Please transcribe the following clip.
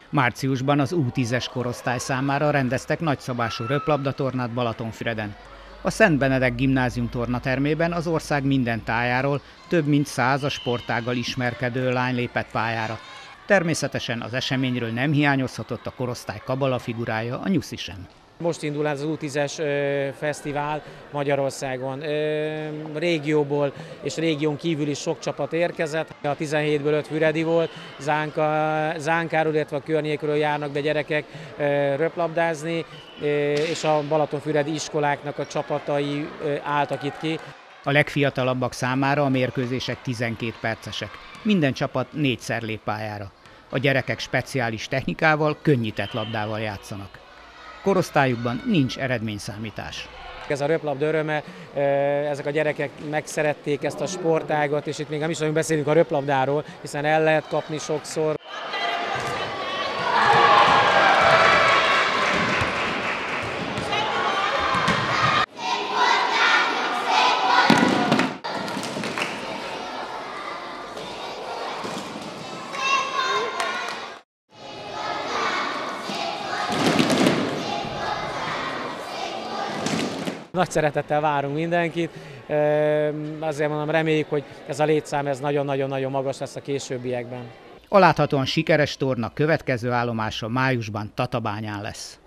Márciusban az U10-es korosztály számára rendeztek nagyszabású röplabdatornát Balatonfüreden. A Szent Benedek Gimnázium tornatermében az ország minden tájáról több mint 100 a sportággal ismerkedő lány lépett pályára. Természetesen az eseményről nem hiányozhatott a korosztály kabala figurája, a Nyuszi sem. Most indul az U10-es fesztivál Magyarországon. Régióból és régión kívül is sok csapat érkezett. A 17-ből 5 füredi volt, Zánkáról, illetve a környékről járnak be gyerekek röplabdázni, és a balatonfüredi iskoláknak a csapatai álltak itt ki. A legfiatalabbak számára a mérkőzések 12 percesek. Minden csapat 4-szer lép pályára. A gyerekek speciális technikával, könnyített labdával játszanak. Korosztályukban nincs eredményszámítás. Ez a röplabda öröme, ezek a gyerekek megszerették ezt a sportágat, és itt még nem is nagyon beszélünk a röplabdáról, hiszen el lehet kapni sokszor. Nagy szeretettel várunk mindenkit, azért mondom, reméljük, hogy ez a létszám ez nagyon-nagyon magas lesz a későbbiekben. A láthatóan sikeres torna következő állomása májusban Tatabányán lesz.